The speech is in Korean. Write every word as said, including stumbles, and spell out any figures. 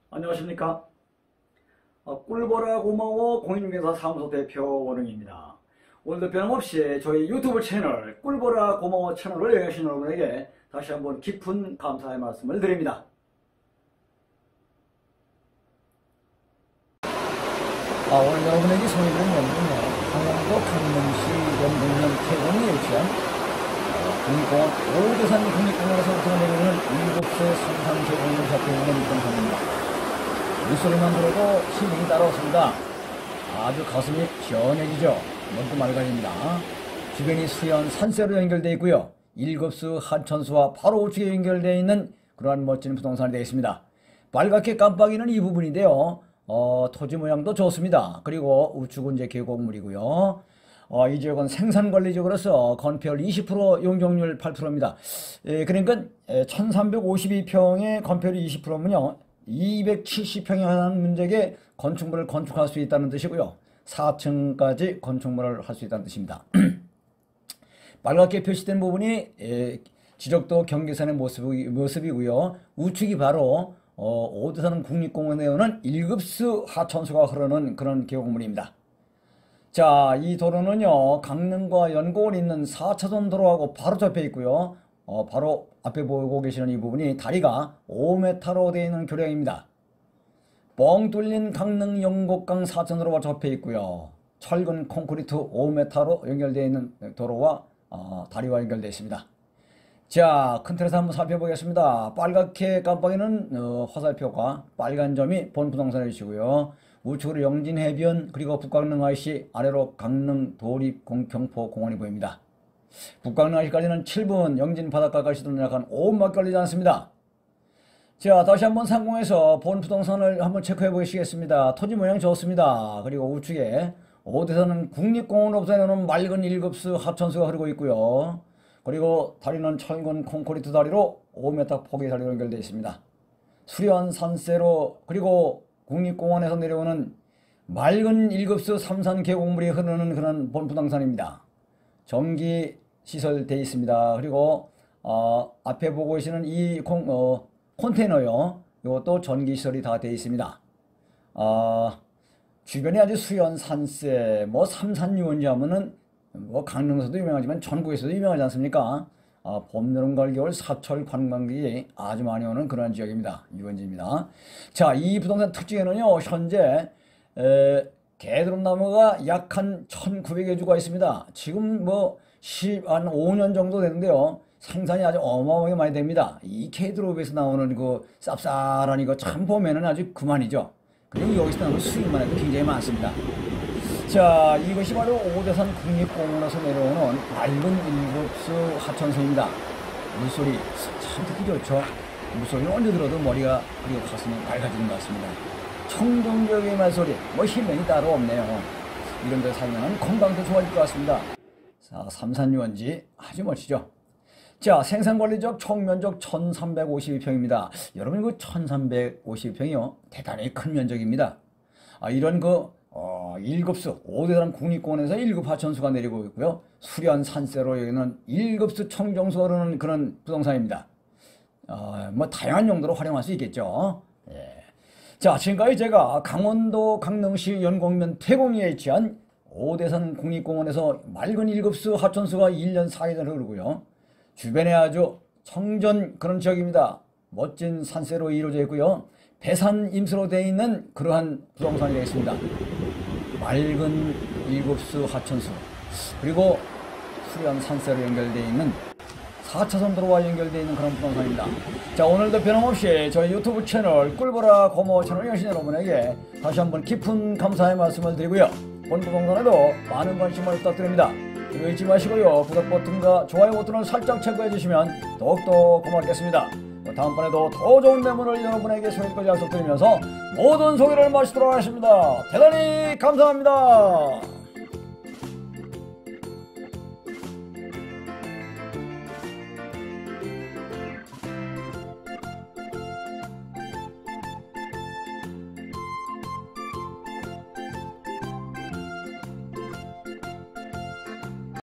안녕하십니까. 어, 꿀보라 고마워 공인중개사 사무소 대표 원흥입니다. 오늘도 변함없이 저희 유튜브 채널 꿀보라 고마워 채널을 여행하신 여러분에게 다시 한번 깊은 감사의 말씀을 드립니다. 아, 오늘 여러분에게 소개드리는 영상은요, 강원도 강릉시 연동면 태공에 위치한 국립공원 오대산 국립공원에서부터 내려오는 일곱 세 삼산 계곡을 잡고 있는 부동산입니다. 물소리만 들어도 힐링이 따라왔습니다. 아주 가슴이 시원해지죠. 먼트 맑아집니다. 주변이 수연 산세로 연결되어 있고요. 일급수 하천수와 바로 우측에 연결되어 있는 그러한 멋진 부동산이 되어 있습니다. 빨갛게 깜빡이는 이 부분인데요. 어, 토지 모양도 좋습니다. 그리고 우측은 이제 계곡물이고요. 어, 이 지역은 생산관리지역으로서 건폐율 이십 퍼센트, 용적률 팔 퍼센트입니다. 예, 그러니까 천삼백오십이 평의 건폐율 이십 퍼센트면요. 이백칠십 평에 해당하는 면적의 건축물을 건축할 수 있다는 뜻이고요. 사 층까지 건축물을 할 수 있다는 뜻입니다. 빨갛게 표시된 부분이 예, 지적도 경계선의 모습이, 모습이고요. 우측이 바로 어, 오대산 국립공원에 오는 일급수 하천수가 흐르는 그런 계곡물입니다. 자, 이 도로는요, 강릉과 연고원이 있는 사 차선 도로하고 바로 접해 있고요. 어, 바로 앞에 보고 계시는 이 부분이 다리가 오 미터로 되어 있는 교량입니다. 뻥 뚫린 강릉 영곡강 사천도로와 접해 있고요. 철근 콘크리트 오 미터로 연결되어 있는 도로와 어, 다리와 연결되어 있습니다. 자, 큰 틀에서 한번 살펴보겠습니다. 빨갛게 깜빡이는 어, 화살표가 빨간 점이 본 부동산의 위치고요. 우측으로 영진해변, 그리고 북강릉 아이씨, 아래로 강릉 도립경포공원이 보입니다. 북강릉 아이씨까지는 칠 분, 영진 바닷가까지도 약 한 오 분밖에 걸리지 않습니다. 자, 다시 한번 상공에서 본 부동산을 한번 체크해 보시겠습니다. 토지 모양 좋습니다. 그리고 우측에 오대산은 국립공원으로부터 내놓은 맑은 일급수 하천수가 흐르고 있고요. 그리고 다리는 철근 콘크리트 다리로 오 미터 폭의 다리로 연결되어 있습니다. 수려한 산세로, 그리고 국립공원에서 내려오는 맑은 일급수 삼산 계곡물이 흐르는 그런 본 부동산입니다. 전기 시설 되어 있습니다. 그리고 어, 앞에 보고 계시는 이 콩, 어, 컨테이너요. 이것도 전기 시설이 다 되어 있습니다. 어, 주변에 아주 수연 산세, 뭐 삼산 유원지 하면은 뭐 강릉에서도 유명하지만 전국에서도 유명하지 않습니까? 아, 봄, 여름, 가을, 겨울 사철 관광객이 아주 많이 오는 그런 지역입니다. 유원지입니다. 자, 이 부동산 특징에는요, 현재 에, 개드럼나무가 약 한 천구백여 주가 있습니다. 지금 뭐 한 오 년 정도 되는데요, 생산이 아주 어마어마하게 많이 됩니다. 이 케이드롭에서 나오는 그 쌉쌀한 이거 참 보면은 아주 그만이죠. 그리고 여기서 나오는 수익만 해도 굉장히 많습니다. 자, 이것이 바로 오대산 국립공원에서 내려오는 맑은 일급수 하천수입니다. 물소리 참 듣기 좋죠. 물소리는 언제 들어도 머리가 그리고 가슴이 맑아지는 것 같습니다. 청정적인 말소리, 뭐 힐링이 따로 없네요. 이런 데 살면 건강도 좋아질 것 같습니다. 자, 삼산유원지 아주 멋지죠. 자, 생산관리적 총면적 천삼백오십이 평입니다. 여러분, 그 천삼백오십이 평이요, 대단히 큰 면적입니다. 아, 이런 그 어, 일급수 오대산 국립공원에서 일급 하천수가 내리고 있고요. 수려한 산세로 여기는 일급수 청정수 흐르는 그런 부동산입니다. 어, 뭐 다양한 용도로 활용할 수 있겠죠. 예. 자, 지금까지 제가 강원도 강릉시 연곡면 태공리에 위치한 오대산 국립공원에서 맑은 일급수 하천수가 일 년 사 개월 흐르고요. 주변에 아주 청전 그런 지역입니다. 멋진 산세로 이루어져 있고요. 배산 임수로 되어 있는 그러한 부동산이 되겠습니다. 맑은 일급수 하천수, 그리고 수려한 산세로 연결되어 있는 사 차선 도로와 연결되어 있는 그런 부동산입니다. 자, 오늘도 변함없이 저희 유튜브 채널 꿀보라 고마워 채널 여신 여러분에게 다시 한번 깊은 감사의 말씀을 드리고요. 본 부동산에도 많은 관심을 부탁드립니다. 그리고 잊지 마시고요, 구독 버튼과 좋아요 버튼을 살짝 체크해 주시면 더욱더 고맙겠습니다. 다음번에도 더 좋은 매물을 여러분에게 소개까지 약속드리면서 모든 소개를 마치도록 하겠습니다. 대단히 감사합니다.